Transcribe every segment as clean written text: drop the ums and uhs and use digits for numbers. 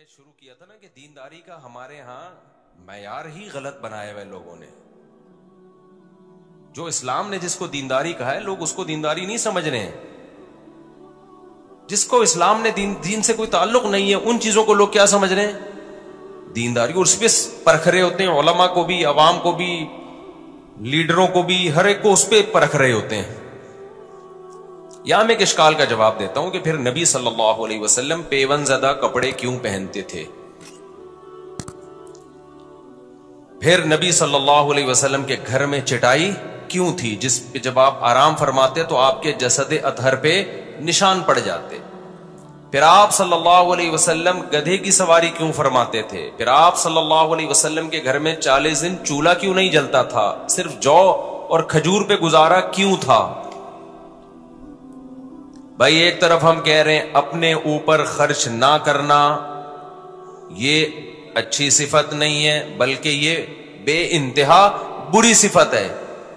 شروع کیا تھا نا کہ دینداری کا ہمارے ہاں معیار ہی غلط بنایا ہوئے لوگوں نے. جو اسلام نے جس کو دینداری کہا ہے لوگ اس کو دینداری نہیں سمجھ رہے ہیں. جس کو اسلام نے دین سے کوئی تعلق نہیں ہے ان چیزوں کو لوگ کیا سمجھ رہے ہیں؟ دینداری. اور اس پہ پرکھ رہے ہوتے ہیں، علماء کو بھی، عوام کو بھی، لیڈروں کو بھی، ہر ایک کو اس پہ پرکھ رہے ہوتے ہیں. یہاں میں ایک اشکال کا جواب دیتا ہوں کہ پھر نبی صلی اللہ علیہ وسلم پیون زدہ کپڑے کیوں پہنتے تھے؟ پھر نبی صلی اللہ علیہ وسلم کے گھر میں چٹائی کیوں تھی جس پہ جب آپ آرام فرماتے تو آپ کے جسد اطہر پہ نشان پڑ جاتے؟ پھر آپ صلی اللہ علیہ وسلم گدھے کی سواری کیوں فرماتے تھے؟ پھر آپ صلی اللہ علیہ وسلم کے گھر میں 40 دن چولہا کیوں نہیں جلتا تھا؟ صرف جو اور کھجور پہ گزارا کیوں تھا؟ بھائی ایک طرف ہم کہہ رہے ہیں اپنے اوپر خرچ نہ کرنا یہ اچھی صفت نہیں ہے بلکہ یہ بے انتہا بری صفت ہے.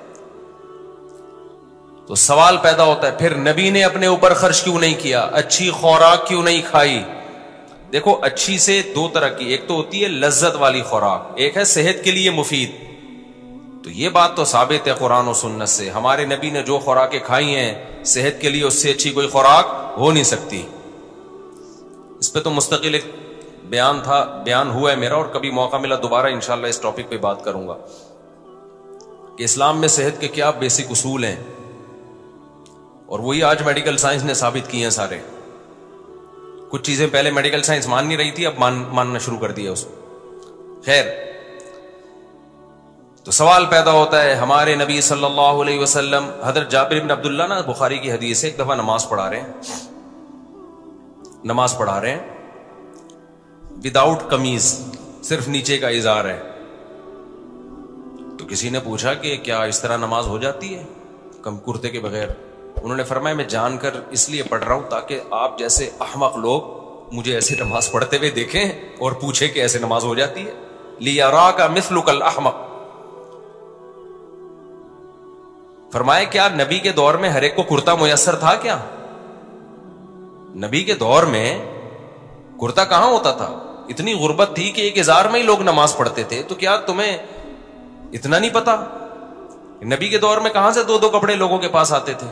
تو سوال پیدا ہوتا ہے پھر نبی نے اپنے اوپر خرچ کیوں نہیں کیا؟ اچھی خوراک کیوں نہیں کھائی؟ دیکھو اچھی سے دو طرح کی، ایک تو ہوتی ہے لذت والی خوراک، ایک ہے صحت کے لیے مفید. تو یہ بات تو ثابت ہے قرآن و سنت سے، ہمارے نبی نے جو خوراکیں کھائی ہیں صحت کے لیے اس سے اچھی کوئی خوراک ہو نہیں سکتی. اس پہ تو مستقل ایک بیان ہوا ہے میرا، اور کبھی موقع ملا دوبارہ انشاءاللہ اس ٹاپک پہ بات کروں گا کہ اسلام میں صحت کے کیا بیسک اصول ہیں، اور وہی آج میڈیکل سائنس نے ثابت کی ہیں سارے. کچھ چیزیں پہلے میڈیکل سائنس مان نہیں رہی تھی، اب ماننا شروع کر دیا اس کو. خیر، تو سوال پیدا ہوتا ہے ہمارے نبی صلی اللہ علیہ وسلم، حضرت جابر بن عبداللہ نا بخاری کی حدیث ہے، ایک دفعہ نماز پڑھا رہے ہیں وداؤٹ قمیض، صرف نیچے کا ازار ہے. تو کسی نے پوچھا کہ کیا اس طرح نماز ہو جاتی ہے کرتے کے بغیر؟ انہوں نے فرمایا میں جان کر اس لیے پڑھ رہا ہوں تاکہ آپ جیسے احمق لوگ مجھے ایسے نماز پڑھتے ہوئے دیکھیں اور پوچھیں کہ ایسے نماز ہو جاتی ہے. لیراک مثلک الاحمق. فرمایا کیا نبی کے دور میں ہر ایک کو کرتا میسر تھا؟ کیا نبی کے دور میں کرتا کہاں ہوتا تھا؟ اتنی غربت تھی کہ ایک ازار میں ہی لوگ نماز پڑھتے تھے. تو کیا تمہیں اتنا نہیں پتا نبی کے دور میں کہاں سے 2 کپڑے لوگوں کے پاس آتے تھے؟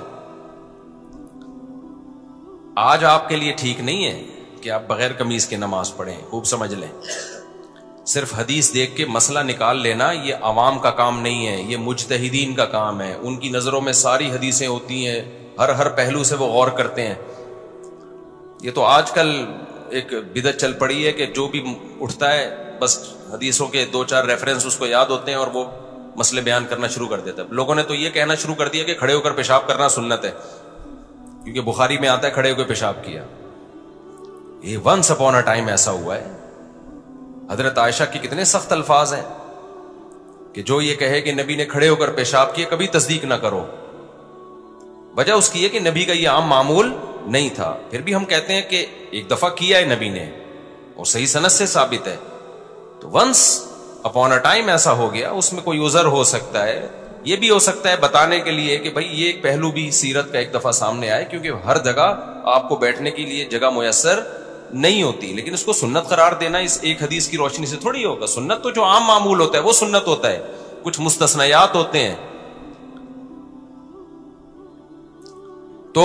آج آپ کے لیے ٹھیک نہیں ہے کہ آپ بغیر قمیض کے نماز پڑھیں. خوب سمجھ لیں، صرف حدیث دیکھ کے مسئلہ نکال لینا یہ عوام کا کام نہیں ہے، یہ مجتہدین کا کام ہے. ان کی نظروں میں ساری حدیثیں ہوتی ہیں، ہر پہلو سے وہ غور کرتے ہیں. یہ تو آج کل ایک بدعت چل پڑی ہے کہ جو بھی اٹھتا ہے بس حدیثوں کے 2-4 ریفرنس اس کو یاد ہوتے ہیں اور وہ مسئلے بیان کرنا شروع کر دیتا ہے. لوگوں نے تو یہ کہنا شروع کر دیا کہ کھڑے ہو کر پیشاب کرنا سنت ہے، کیونکہ بخاری میں آتا ہے کھڑے ہو کے پیشاب کیا. یہ ونس اپون اے ٹائم ایسا ہوا ہے. حضرت عائشہ کے کتنے سخت الفاظ ہیں کہ جو یہ کہے کہ نبی نے کھڑے ہو کر پیشاب کیا کبھی تصدیق نہ کرو. وجہ اس کی ہے کہ نبی کا یہ عام معمول نہیں تھا. پھر بھی ہم کہتے ہیں کہ ایک دفعہ کیا ہے نبی نے اور صحیح سند سے ثابت ہے. تو ونس اپون اے ٹائم ایسا ہو گیا، اس میں کوئی عذر ہو سکتا ہے. یہ بھی ہو سکتا ہے بتانے کے لیے کہ بھائی یہ ایک پہلو بھی سیرت کا ایک دفعہ سامنے آئے، کیونکہ ہر جگہ آپ کو بیٹھنے کے لیے جگہ میسر نہیں ہوتی. لیکن اس کو سنت قرار دینا اس ایک حدیث کی روشنی سے تھوڑی ہوگا. سنت تو جو عام معمول ہوتا ہے وہ سنت ہوتا ہے، کچھ مستثنیات ہوتے ہیں. تو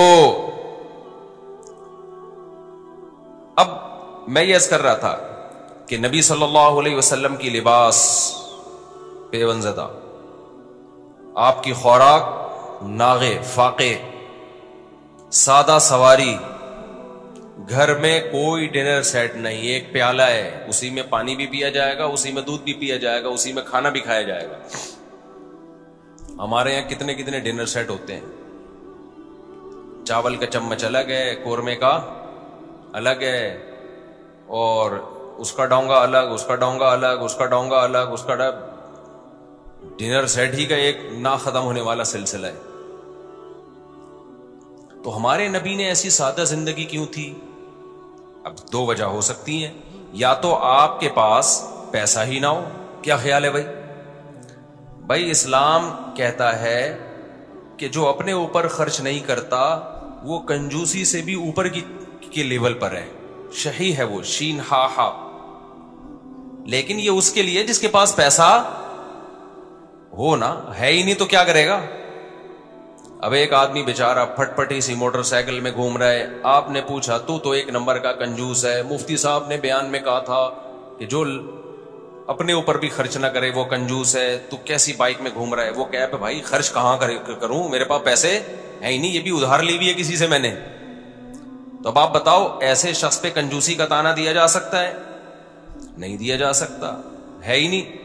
اب میں یہ عرض کر رہا تھا کہ نبی صلی اللہ علیہ وسلم کی لباس پیون زدہ، آپ کی خوراک ناغے فاقے، سادہ سواری، گھر میں کوئی ڈنر سیٹ نہیں. ایک پیالہ ہے، اسی میں پانی بھی پیا جائے گا، اسی میں دودھ بھی پیا جائے گا، اسی میں کھانا بھی کھایا جائے گا. ہمارے یہاں کتنے ڈنر سیٹ ہوتے ہیں. چاول کا چمچ الگ ہے، قورمے کا الگ ہے، اور اس کا ڈونگا الگ، اس کا ڈونگا الگ، اس کا ڈونگا الگ، اس کا ڈنر سیٹ ہی کا ایک نہ ختم ہونے والا سلسلہ ہے. تو ہمارے نبی نے ایسی سادہ زندگی کیوں تھی؟ اب 2 وجہ ہو سکتی ہیں. یا تو آپ کے پاس پیسہ ہی نہ ہو. کیا خیال ہے بھائی اسلام کہتا ہے کہ جو اپنے اوپر خرچ نہیں کرتا وہ کنجوسی سے بھی اوپر کے لیول پر ہے. شہی ہے وہ، شین ہا ہا. لیکن یہ اس کے لیے جس کے پاس پیسہ ہو نا, ہے ہی نہیں تو کیا کرے گا. اب ایک آدمی بیچارہ پھٹ پٹی سی موٹر سائیکل میں گھوم رہا ہے, آپ نے پوچھا تو ایک نمبر کا کنجوس ہے, مفتی صاحب نے بیان میں کہا تھا کہ جو اپنے اوپر بھی خرچ نہ کرے وہ کنجوس ہے, تو کیسی بائک میں گھوم رہا ہے. وہ کہے بھائی خرچ کہاں کروں, میرے پاس پیسے ہے ہی نہیں, یہ بھی ادھار لی ہوئی ہے کسی سے میں نے. تو اب آپ بتاؤ ایسے شخص پہ کنجوسی کا تانا دیا جا سکتا ہے؟ نہیں دیا جا سکتا, ہے ہی نہیں.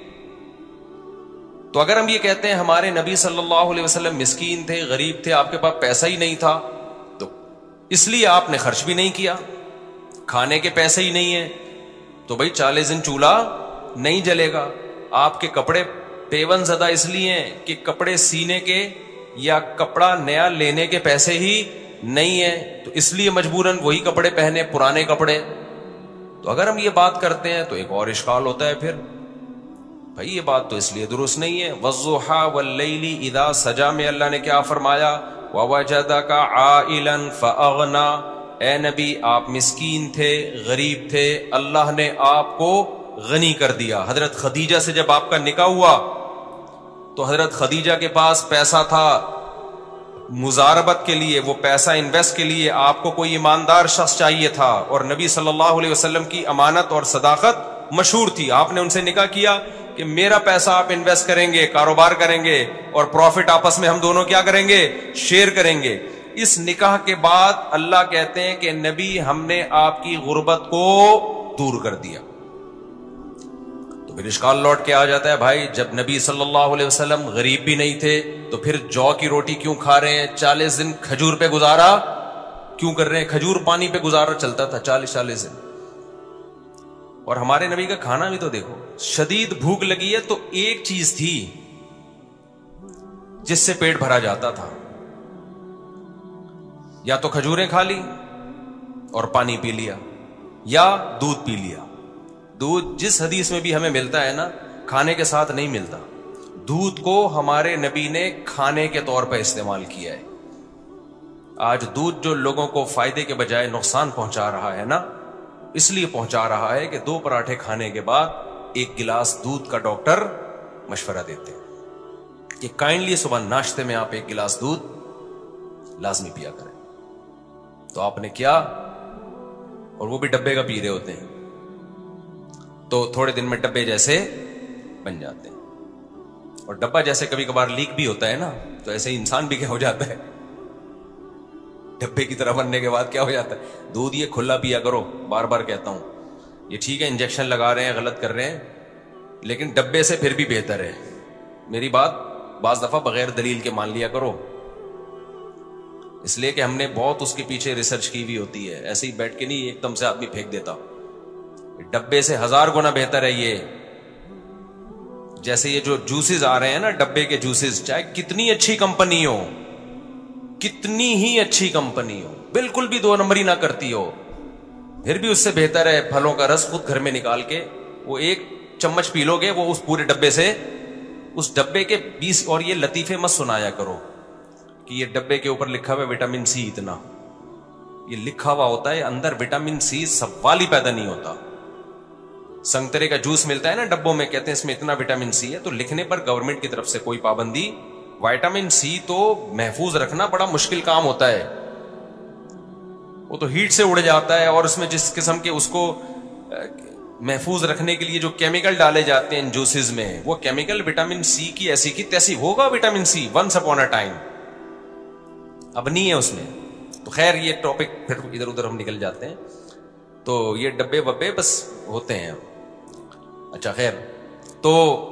تو اگر ہم یہ کہتے ہیں ہمارے نبی صلی اللہ علیہ وسلم مسکین تھے, غریب تھے, آپ کے پاس پیسہ ہی نہیں تھا, تو اس لیے آپ نے خرچ بھی نہیں کیا, کھانے کے پیسے ہی نہیں ہیں, تو بھائی 40 دن چولہا نہیں جلے گا. آپ کے کپڑے پیون زدہ اس لیے ہیں کہ کپڑے سینے کے یا کپڑا نیا لینے کے پیسے ہی نہیں ہیں, تو اس لیے مجبوراً وہی کپڑے پہنے, پرانے کپڑے. تو اگر ہم یہ بات کرتے ہیں تو ایک اور اشکال ہوتا ہے پھر, بھائی یہ بات تو اس لیے درست نہیں ہے. والضحیٰ واللیل اذا سجا میں اللہ نے کیا فرمایا, ووجدک عائلا فاغنی, اے نبی آپ مسکین تھے, غریب تھے, اللہ نے آپ کو غنی کر دیا. حضرت خدیجہ سے جب آپ کا نکاح ہوا تو حضرت خدیجہ کے پاس پیسہ تھا مزاربت کے لیے, وہ پیسہ انویسٹ کے لیے آپ کو کوئی ایماندار شخص چاہیے تھا, اور نبی صلی اللہ علیہ وسلم کی امانت اور صداقت مشہور تھی. آپ نے ان سے نکاح کیا کہ میرا پیسہ آپ انویسٹ کریں گے, کاروبار کریں گے, اور پروفٹ آپس میں ہم دونوں کیا کریں گے, شیئر کریں گے. اس نکاح کے بعد اللہ کہتے ہیں کہ نبی ہم نے آپ کی غربت کو دور کر دیا. تو پھر اشکال لوٹ کے آ جاتا ہے, بھائی جب نبی صلی اللہ علیہ وسلم غریب بھی نہیں تھے تو پھر جو کی روٹی کیوں کھا رہے ہیں, 40 دن کھجور پہ گزارا کیوں کر رہے ہیں, کھجور پانی پہ گزارا چلتا تھا 40 دن. اور ہمارے نبی کا کھانا بھی تو دیکھو, شدید بھوک لگی ہے تو ایک چیز تھی جس سے پیٹ بھرا جاتا تھا, یا تو کھجوریں کھا لی اور پانی پی لیا, یا دودھ پی لیا. دودھ جس حدیث میں بھی ہمیں ملتا ہے نا, کھانے کے ساتھ نہیں ملتا. دودھ کو ہمارے نبی نے کھانے کے طور پہ استعمال کیا ہے. آج دودھ جو لوگوں کو فائدے کے بجائے نقصان پہنچا رہا ہے نا, اس لیے پہنچا رہا ہے کہ 2 پراٹھے کھانے کے بعد 1 گلاس دودھ کا ڈاکٹر مشورہ دیتے ہیں کہ کائنڈلی صبح ناشتے میں آپ 1 گلاس دودھ لازمی پیا کریں. تو آپ نے کیا, اور وہ بھی ڈبے کا پی رہے ہوتے ہیں, تو تھوڑے دن میں ڈبے جیسے بن جاتے ہیں. اور ڈبہ جیسے کبھی کبھار لیک بھی ہوتا ہے نا, تو ایسے انسان بھی کیا ہو جاتا ہے, ڈبے کی طرح بننے کے بعد کیا ہو جاتا ہے. دودھ یہ کھلا پیا کرو, بار بار کہتا ہوں, یہ ٹھیک ہے انجیکشن لگا رہے ہیں, غلط کر رہے ہیں, لیکن ڈبے سے پھر بھی بہتر ہے. میری بات بعض دفعہ بغیر دلیل کے مان لیا کرو, اس لیے کہ ہم نے بہت اس کے پیچھے ریسرچ کی ہوئی ہوتی ہے. ایسے ہی بیٹھ کے نہیں ایک دم سے آدمی پھینک دیتا. ڈبے سے 1000 گنا بہتر ہے یہ. جیسے یہ جو جوسز آ رہے ہیں نا, ڈبے کے جوسز, چاہے کتنی اچھی کمپنی ہو, کتنی ہی اچھی کمپنی ہو, بالکل بھی 2 نمبری نہ کرتی ہو, پھر بھی اس سے بہتر ہے پھلوں کا رس خود گھر میں نکال کے وہ 1 چمچ پی لو گے, وہ اس پورے ڈبے سے, اس ڈبے کے 20. اور یہ لطیفے مت سنایا کرو کہ یہ ڈبے کے اوپر لکھا ہوا ہے وٹامن سی اتنا. یہ لکھا ہوا ہوتا ہے, اندر وٹامن سی سوال ہی پیدا نہیں ہوتا. سنگترے کا جوس ملتا ہے نا ڈبوں میں, کہتے ہیں اس میں اتنا وٹامن سی ہے, تو لکھنے پر گورنمنٹ کی طرف سے کوئی پابندی. وٹامن سی تو محفوظ رکھنا بڑا مشکل کام ہوتا ہے, وہ تو ہیٹ سے اڑ جاتا ہے, اور اس میں جس قسم کے اس کو محفوظ رکھنے کے لیے جو کیمیکل ڈالے جاتے ہیں ان جوسز میں, وہ کیمیکل وٹامن سی کی ایسی کی تیسی ہوگا. Vitamin C once upon a time, اب نہیں ہے اس میں. تو خیر یہ ٹاپک پھر ادھر ادھر ہم نکل جاتے ہیں. تو یہ ڈبے وبے بس ہوتے ہیں. اچھا خیر, تو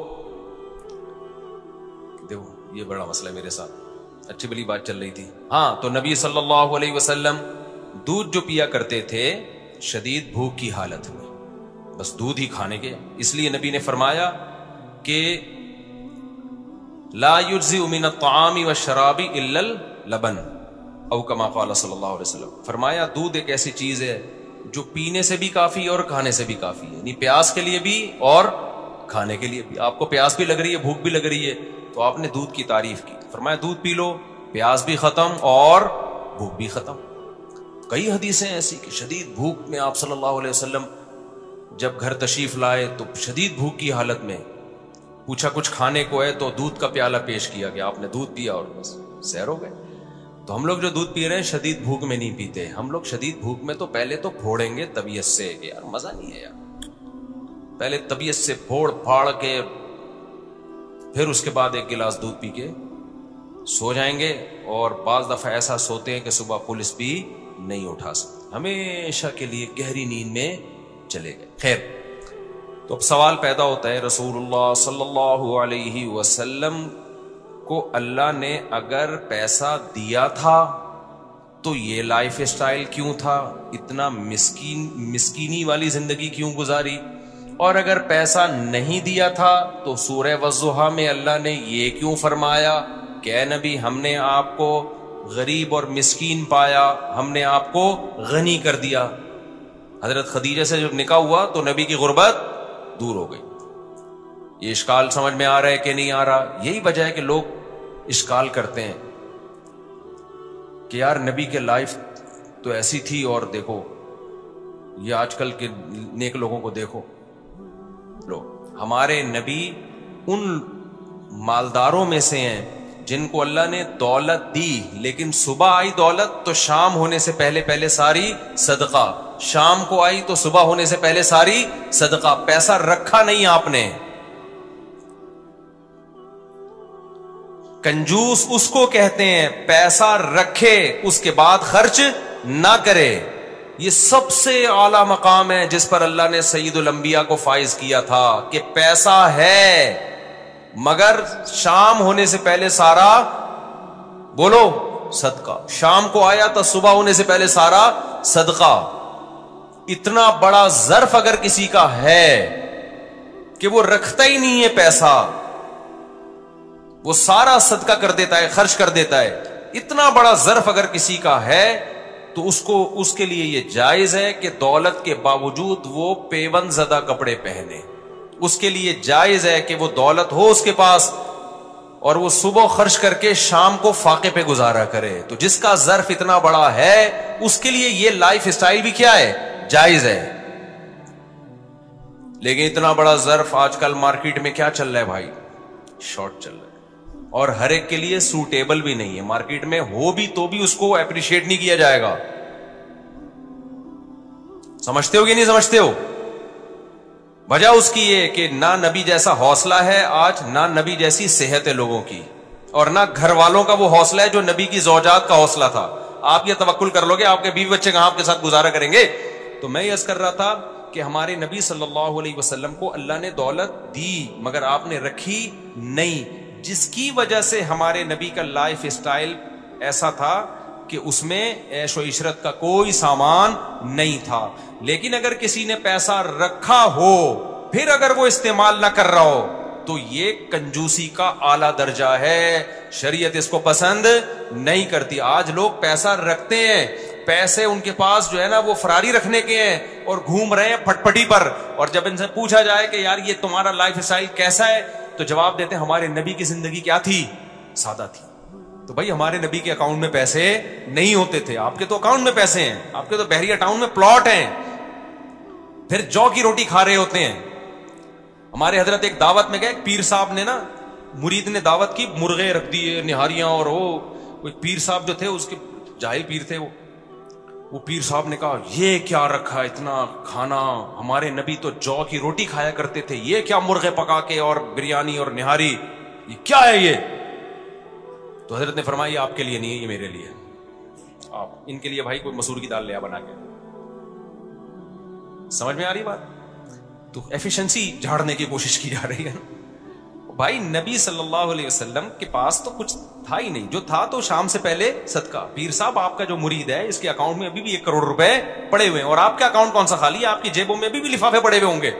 دیکھو یہ بڑا مسئلہ ہے میرے ساتھ, اچھی بلی بات چل رہی تھی. ہاں, تو نبی صلی اللہ علیہ وسلم دودھ جو پیا کرتے تھے شدید بھوک کی حالت میں, بس دودھ ہی کھانے کے. اس لیے نبی نے فرمایا کہ لا یجزئ من الطعام والشراب الا اللبن, او کما قال صلی اللہ علیہ وسلم. فرمایا دودھ ایک ایسی چیز ہے جو پینے سے بھی کافی ہے اور کھانے سے بھی کافی ہے, یعنی پیاس کے لیے بھی اور کھانے کے لیے بھی. آپ کو پیاس بھی لگ رہی ہے, بھوک بھی لگ رہی ہے, تو آپ نے دودھ کی تعریف کی, فرمایا دودھ پی لو, پیاس بھی ختم اور بھوک بھی ختم. کئی حدیثیں ایسی کہ شدید بھوک میں آپ صلی اللہ علیہ وسلم جب گھر تشریف لائے تو شدید بھوک کی حالت میں پوچھا کچھ کھانے کو ہے تو دودھ کا پیالہ پیش کیا گیا, آپ نے دودھ پیا اور بس سیر ہو گئے. تو ہم لوگ جو دودھ پی رہے ہیں شدید بھوک میں نہیں پیتے, ہم لوگ شدید بھوک میں تو پہلے تو پھوڑیں گے طبیعت سے کہ یار مزہ نہیں ہے یار, پہلے طبیعت سے پھوڑ پھاڑ کے پھر اس کے بعد ایک گلاس دودھ پی کے سو جائیں گے, اور بعض دفعہ ایسا سوتے ہیں کہ صبح پولیس بھی نہیں اٹھا سکتی, ہمیشہ کے لیے گہری نیند میں چلے گئے. خیر, تو اب سوال پیدا ہوتا ہے, رسول اللہ صلی اللہ علیہ وسلم کو اللہ نے اگر پیسہ دیا تھا تو یہ لائف اسٹائل کیوں تھا, اتنا مسکینی والی زندگی کیوں گزاری, اور اگر پیسہ نہیں دیا تھا تو سورہ والضحیٰ میں اللہ نے یہ کیوں فرمایا کہ اے نبی ہم نے آپ کو غریب اور مسکین پایا, ہم نے آپ کو غنی کر دیا. حضرت خدیجہ سے جب نکاح ہوا تو نبی کی غربت دور ہو گئی. یہ اشکال سمجھ میں آ رہا ہے کہ نہیں آ رہا؟ یہی وجہ ہے کہ لوگ اشکال کرتے ہیں کہ یار نبی کے لائف تو ایسی تھی, اور دیکھو یہ آج کل کے نیک لوگوں کو دیکھو. لو, ہمارے نبی ان مالداروں میں سے ہیں جن کو اللہ نے دولت دی, لیکن صبح آئی دولت تو شام ہونے سے پہلے ساری صدقہ, شام کو آئی تو صبح ہونے سے پہلے ساری صدقہ, پیسہ رکھا نہیں آپ نے. کنجوس اس کو کہتے ہیں پیسہ رکھے اس کے بعد خرچ نہ کرے. یہ سب سے اعلی مقام ہے جس پر اللہ نے سید الانبیاء کو فائز کیا تھا کہ پیسہ ہے مگر شام ہونے سے پہلے سارا بولو صدقہ, شام کو آیا تو صبح ہونے سے پہلے سارا صدقہ. اتنا بڑا ظرف اگر کسی کا ہے کہ وہ رکھتا ہی نہیں ہے پیسہ, وہ سارا صدقہ کر دیتا ہے, خرچ کر دیتا ہے, اتنا بڑا ظرف اگر کسی کا ہے تو اس کے لیے یہ جائز ہے کہ دولت کے باوجود وہ پیون زدہ کپڑے پہنے. اس کے لیے جائز ہے کہ وہ دولت ہو اس کے پاس اور وہ صبح خرچ کر کے شام کو فاقے پہ گزارا کرے. تو جس کا ظرف اتنا بڑا ہے اس کے لیے یہ لائف اسٹائل بھی کیا ہے, جائز ہے. لیکن اتنا بڑا ظرف آج کل مارکیٹ میں کیا چل رہا ہے بھائی, شارٹ چل رہا ہے, اور ہر ایک کے لیے سوٹیبل بھی نہیں ہے. مارکیٹ میں ہو بھی تو بھی اس کو اپریشیٹ نہیں کیا جائے گا. سمجھتے ہو کہ نہیں سمجھتے ہو؟ وجہ اس کی یہ کہ نہ نبی جیسا حوصلہ ہے آج, نہ نبی جیسی صحت ہے لوگوں کی, اور نہ گھر والوں کا وہ حوصلہ ہے جو نبی کی زوجات کا حوصلہ تھا. آپ یہ توکل کر لو گے آپ کے بیوی بچے کہاں آپ کے ساتھ گزارا کریں گے؟ تو میں یہ عرض کر رہا تھا کہ ہمارے نبی صلی اللہ علیہ وسلم کو اللہ نے دولت دی مگر آپ نے رکھی نہیں, جس کی وجہ سے ہمارے نبی کا لائف اسٹائل ایسا تھا کہ اس میں عیش و عشرت کا کوئی سامان نہیں تھا. لیکن اگر کسی نے پیسہ رکھا ہو پھر اگر وہ استعمال نہ کر رہا ہو تو یہ کنجوسی کا اعلیٰ درجہ ہے, شریعت اس کو پسند نہیں کرتی. آج لوگ پیسہ رکھتے ہیں, پیسے ان کے پاس جو ہے نا وہ فراری رکھنے کے ہیں اور گھوم رہے ہیں پھٹ پٹی پر, اور جب ان سے پوچھا جائے کہ یار یہ تمہارا لائف اسٹائل کیسا ہے تو جواب دیتے ہیں ہمارے نبی کی زندگی کیا تھی, سادہ تھی. تو بھائی ہمارے نبی کے اکاؤنٹ میں پیسے نہیں ہوتے تھے, آپ کے تو اکاؤنٹ میں پیسے ہیں, آپ کے تو بحریہ ٹاؤن میں پلاٹ ہیں, پھر جو کی روٹی کھا رہے ہوتے ہیں. ہمارے حضرت ایک دعوت میں گئے, پیر صاحب نے نا مرید نے دعوت کی, مرغے رکھ دیے نہاریاں, اور وہ کوئی پیر صاحب جو تھے اس کے جاہل پیر تھے, وہ پیر صاحب نے کہا یہ کیا رکھا اتنا کھانا, ہمارے نبی تو جو کی روٹی کھایا کرتے تھے, یہ کیا مرغے پکا کے اور بریانی اور نہاری, یہ کیا ہے یہ؟ تو حضرت نے فرمایا یہ آپ کے لیے نہیں ہے, یہ میرے لیے. آپ ان کے لیے بھائی کوئی مسور کی دال لیا بنا کے. سمجھ میں آ رہی بات؟ تو ایفیشنسی جھاڑنے کی کوشش کی جا رہی ہے بھائی. نبی صلی اللہ علیہ وسلم کے پاس تو کچھ تھا ہی نہیں, جو تھا تو شام سے پہلے صدقہ. پیر صاحب آپ کا جو مرید ہے اس کے اکاؤنٹ میں ابھی بھی 1 کروڑ روپے پڑے ہوئے ہیں, اور آپ کا اکاؤنٹ کون سا خالی ہے؟ آپ کی جیبوں میں ابھی بھی لفافے پڑے ہوئے ہوں گے,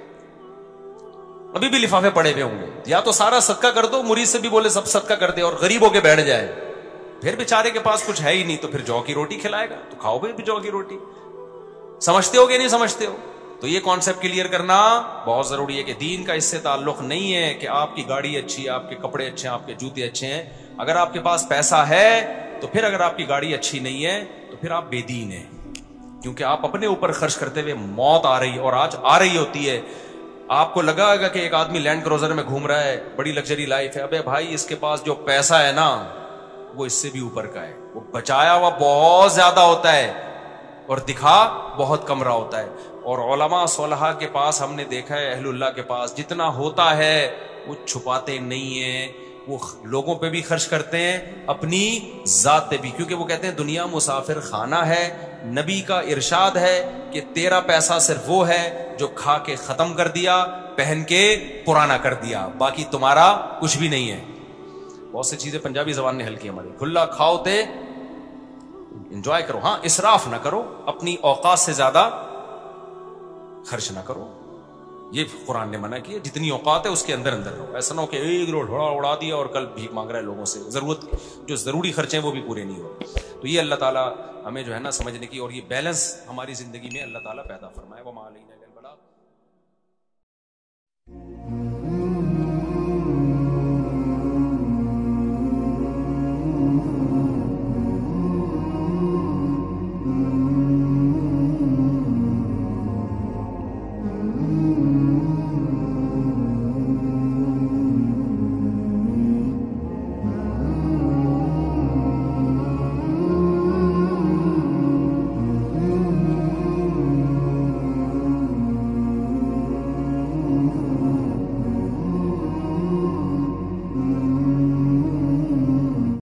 ابھی بھی لفافے پڑے ہوئے ہوں گے. یا تو سارا صدقہ کر دو, مرید سے بھی بولے سب صدقہ کر دے اور غریب ہو کے بیٹھ جائے. پھر بیچارے کے پاس کچھ ہے ہی نہیں تو پھر جو کی روٹی کھلائے گا, تو کھاؤ بھی جو کی روٹی. سمجھتے ہو کہ نہیں سمجھتے ہو؟ تو یہ کانسیپٹ کلیئر کرنا بہت ضروری ہے کہ دین کا اس سے تعلق نہیں ہے کہ آپ کی گاڑی اچھی ہے, آپ کے کپڑے اچھے ہیں, آپ کے جوتے اچھے ہیں. اگر آپ کے پاس پیسہ ہے تو پھر اگر آپ کی گاڑی اچھی نہیں ہے تو پھر آپ بے دین ہیں. کیونکہ آپ اپنے اوپر خرچ کرتے ہوئے موت آ رہی اور آج آ رہی ہوتی ہے. آپ کو لگا ہوگا کہ ایک آدمی لینڈ کروزر میں گھوم رہا ہے, بڑی لگژری لائف ہے, ابے بھائی اس کے پاس جو پیسہ ہے نا وہ اس سے بھی اوپر کا ہے, وہ بچایا ہوا بہت زیادہ ہوتا ہے اور دکھا بہت کم رہا ہوتا ہے. اور علماء صالحہ کے پاس ہم نے دیکھا ہے, اہل اللہ کے پاس جتنا ہوتا ہے وہ چھپاتے نہیں ہیں, وہ لوگوں پہ بھی خرچ کرتے ہیں, اپنی ذات پہ بھی, کیونکہ وہ کہتے ہیں دنیا مسافر خانہ ہے. نبی کا ارشاد ہے کہ تیرا پیسہ صرف وہ ہے جو کھا کے ختم کر دیا, پہن کے پرانا کر دیا, باقی تمہارا کچھ بھی نہیں ہے. بہت سی چیزیں پنجابی زبان نے حل کی ہماری, کھلا کھاؤ تے انجوائے کرو, ہاں اسراف نہ کرو, اپنی اوقات سے زیادہ خرچ نہ کرو, یہ قرآن نے منع کیا. جتنی اوقات ہے اس کے اندر اندر رہو, ایسا نہ ہو کہ ایک روڈ اڑا دیا اور کل بھیک مانگ رہا ہے لوگوں سے, ضرورت جو ضروری خرچے ہیں وہ بھی پورے نہیں ہو. تو یہ اللہ تعالیٰ ہمیں جو ہے نا سمجھنے کی اور یہ بیلنس ہماری زندگی میں اللہ تعالیٰ پیدا فرمائے. وما علینا الا البلاغ.